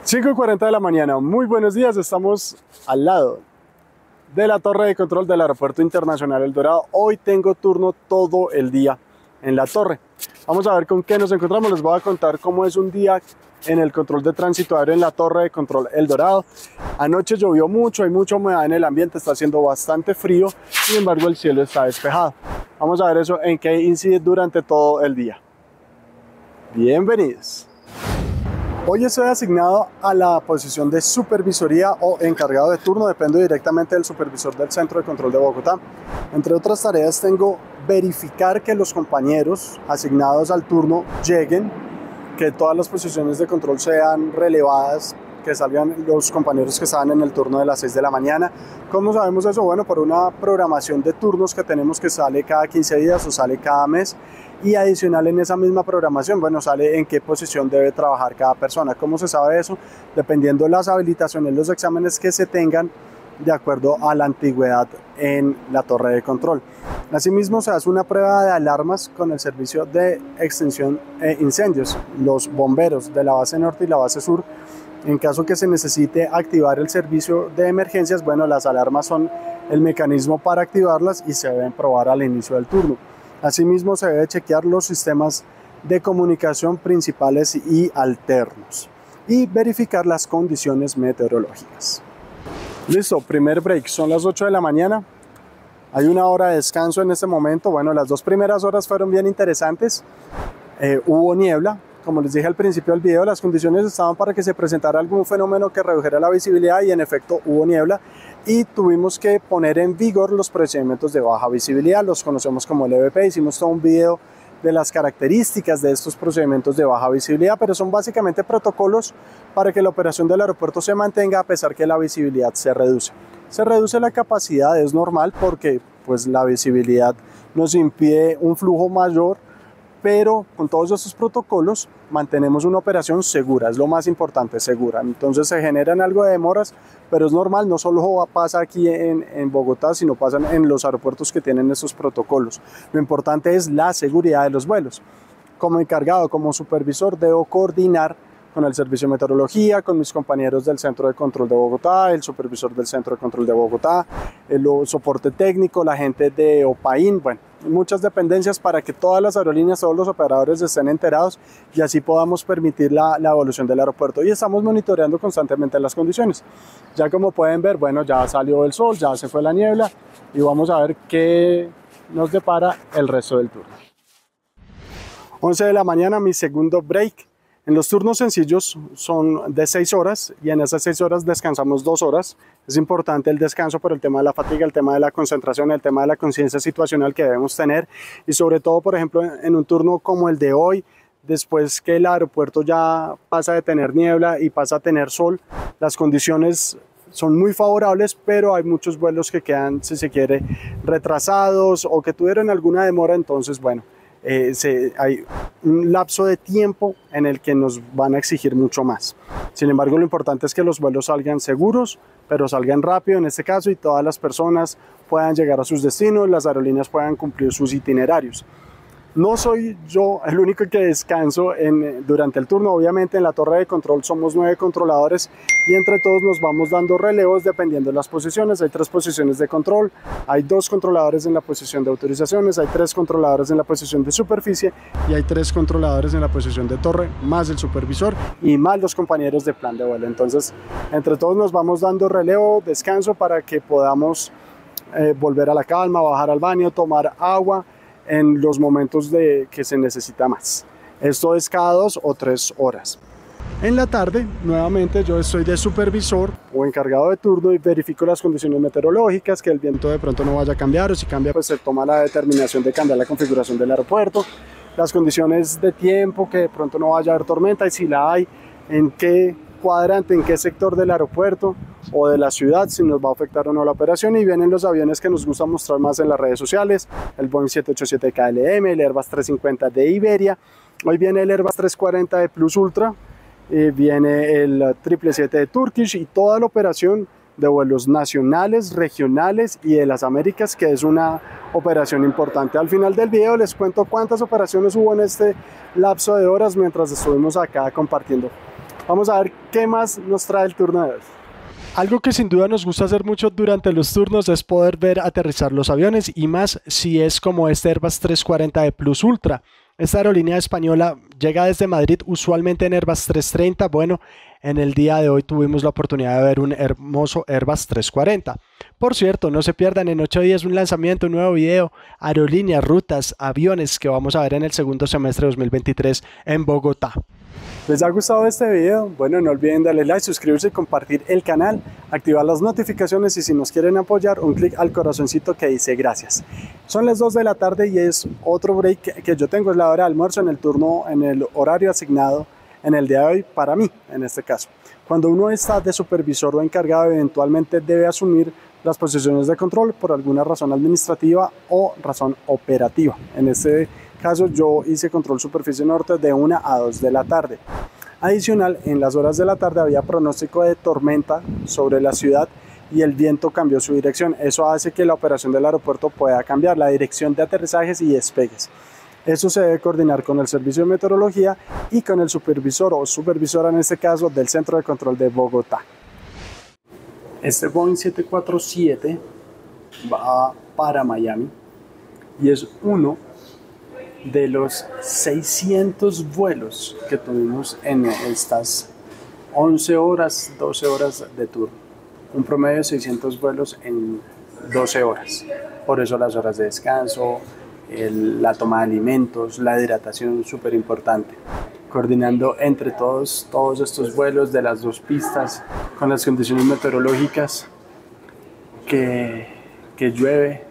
5:40 de la mañana, muy buenos días, estamos al lado de la torre de control del Aeropuerto Internacional El Dorado. Hoy tengo turno todo el día en la torre. Vamos a ver con qué nos encontramos, les voy a contar cómo es un día en el control de tránsito aéreo en la torre de control El Dorado. Anoche llovió mucho, hay mucha humedad en el ambiente, está haciendo bastante frío, sin embargo el cielo está despejado. Vamos a ver eso en qué incide durante todo el día. Bienvenidos. Hoy estoy asignado a la posición de supervisoría o encargado de turno, dependo directamente del supervisor del Centro de Control de Bogotá. Entre otras tareas tengo verificar que los compañeros asignados al turno lleguen, que todas las posiciones de control sean relevadas, que salgan los compañeros que estaban en el turno de las 6 de la mañana. ¿Cómo sabemos eso? Bueno, por una programación de turnos que tenemos que sale cada 15 días o sale cada mes. Y adicional en esa misma programación, bueno, sale en qué posición debe trabajar cada persona. ¿Cómo se sabe eso? Dependiendo de las habilitaciones, los exámenes que se tengan de acuerdo a la antigüedad en la torre de control. Asimismo, se hace una prueba de alarmas con el servicio de extinción e incendios, los bomberos de la base norte y la base sur. En caso que se necesite activar el servicio de emergencias, bueno, las alarmas son el mecanismo para activarlas y se deben probar al inicio del turno. Asimismo, se debe chequear los sistemas de comunicación principales y alternos y verificar las condiciones meteorológicas. Listo, primer break, son las 8 de la mañana. Hay una hora de descanso en este momento. Bueno, las dos primeras horas fueron bien interesantes. Hubo niebla. Como les dije al principio del video, las condiciones estaban para que se presentara algún fenómeno que redujera la visibilidad y en efecto hubo niebla y tuvimos que poner en vigor los procedimientos de baja visibilidad, los conocemos como el EVP. Hicimos todo un video de las características de estos procedimientos de baja visibilidad, pero son básicamente protocolos para que la operación del aeropuerto se mantenga a pesar que la visibilidad se reduce. Se reduce la capacidad, es normal porque pues, la visibilidad nos impide un flujo mayor, pero con todos estos protocolos mantenemos una operación segura, es lo más importante, segura. Entonces se generan algo de demoras, pero es normal, no solo pasa aquí en Bogotá, sino pasa en los aeropuertos que tienen estos protocolos. Lo importante es la seguridad de los vuelos. Como encargado, como supervisor, debo coordinar con el Servicio de Meteorología, con mis compañeros del Centro de Control de Bogotá, el supervisor del Centro de Control de Bogotá, el soporte técnico, la gente de OPAIN, bueno, muchas dependencias para que todas las aerolíneas, todos los operadores estén enterados y así podamos permitir la evolución del aeropuerto. Y estamos monitoreando constantemente las condiciones. Ya como pueden ver, bueno, ya salió el sol, ya se fue la niebla y vamos a ver qué nos depara el resto del turno. 11 de la mañana, mi segundo break. En los turnos sencillos son de 6 horas y en esas 6 horas descansamos 2 horas. Es importante el descanso por el tema de la fatiga, el tema de la concentración, el tema de la conciencia situacional que debemos tener y sobre todo, por ejemplo, en un turno como el de hoy, después que el aeropuerto ya pasa de tener niebla y pasa a tener sol, las condiciones son muy favorables, pero hay muchos vuelos que quedan, si se quiere, retrasados o que tuvieron alguna demora, entonces, bueno, hay un lapso de tiempo en el que nos van a exigir mucho más. Sin embargo, lo importante es que los vuelos salgan seguros, pero salgan rápido en este caso y todas las personas puedan llegar a sus destinos, las aerolíneas puedan cumplir sus itinerarios. No soy yo el único que descanso durante el turno, obviamente en la torre de control somos 9 controladores y entre todos nos vamos dando relevos dependiendo de las posiciones. Hay 3 posiciones de control, hay 2 controladores en la posición de autorizaciones, hay 3 controladores en la posición de superficie y hay 3 controladores en la posición de torre, más el supervisor y más los compañeros de plan de vuelo. Entonces, entre todos nos vamos dando relevo, descanso para que podamos volver a la calma, bajar al baño, tomar agua en los momentos que se necesita más. Esto es cada 2 o 3 horas. En la tarde, nuevamente yo estoy de supervisor o encargado de turno y verifico las condiciones meteorológicas, que el viento de pronto no vaya a cambiar o si cambia pues se toma la determinación de cambiar la configuración del aeropuerto, las condiciones de tiempo, que de pronto no vaya a haber tormenta y si la hay, en qué cuadrante, en qué sector del aeropuerto o de la ciudad, si nos va a afectar o no la operación. Y vienen los aviones que nos gusta mostrar más en las redes sociales, el Boeing 787 KLM, el Airbus 350 de Iberia, hoy viene el Airbus 340 de Plus Ultra, viene el 777 de Turkish y toda la operación de vuelos nacionales, regionales y de las Américas, que es una operación importante. Al final del video les cuento cuántas operaciones hubo en este lapso de horas mientras estuvimos acá compartiendo. Vamos a ver qué más nos trae el turno de hoy. Algo que sin duda nos gusta hacer mucho durante los turnos es poder ver aterrizar los aviones, y más si es como este Airbus 340 de Plus Ultra. Esta aerolínea española llega desde Madrid usualmente en Airbus 330. Bueno, en el día de hoy tuvimos la oportunidad de ver un hermoso Airbus 340. Por cierto, no se pierdan en 8 días un lanzamiento, un nuevo video, aerolíneas, rutas, aviones que vamos a ver en el segundo semestre de 2023 en Bogotá. ¿Les ha gustado este video? Bueno, no olviden darle like, suscribirse y compartir el canal, activar las notificaciones y si nos quieren apoyar, un clic al corazoncito que dice gracias. Son las 2 de la tarde y es otro break que yo tengo, es la hora de almuerzo en el turno, en el horario asignado en el día de hoy para mí, en este caso. Cuando uno está de supervisor o encargado, eventualmente debe asumir las posiciones de control por alguna razón administrativa o razón operativa. En este caso yo hice control superficie norte de 1 a 2 de la tarde. Adicional, en las horas de la tarde había pronóstico de tormenta sobre la ciudad y el viento cambió su dirección. Eso hace que la operación del aeropuerto pueda cambiar la dirección de aterrizajes y despegues. Eso se debe coordinar con el servicio de meteorología y con el supervisor o supervisora, en este caso, del Centro de Control de Bogotá. Este Boeing 747 va para Miami y es uno de los 600 vuelos que tuvimos en estas 11 horas, 12 horas de turno. Un promedio de 600 vuelos en 12 horas. Por eso las horas de descanso, la toma de alimentos, la hidratación, súper importante. Coordinando entre todos estos vuelos de las dos pistas con las condiciones meteorológicas, que llueve,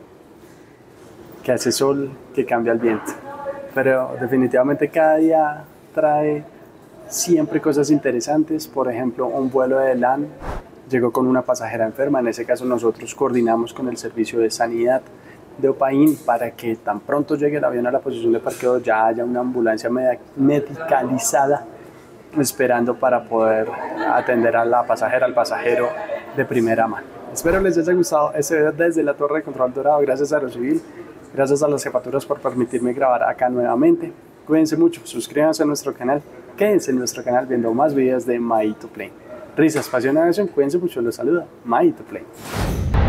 que hace sol, que cambia el viento. Pero definitivamente cada día trae siempre cosas interesantes. Por ejemplo, un vuelo de LAN llegó con una pasajera enferma. En ese caso nosotros coordinamos con el servicio de sanidad de Opaín para que tan pronto llegue el avión a la posición de parqueo ya haya una ambulancia medicalizada esperando para poder atender a la pasajera, al pasajero de primera mano. Espero les haya gustado este video desde la Torre de Control Dorado. Gracias a Aerocivil, gracias a las jefaturas por permitirme grabar acá nuevamente. Cuídense mucho, suscríbanse a nuestro canal, quédense en nuestro canal viendo más videos de My2Plane. Risas, pasión y aviación, cuídense mucho, los saluda My2Plane.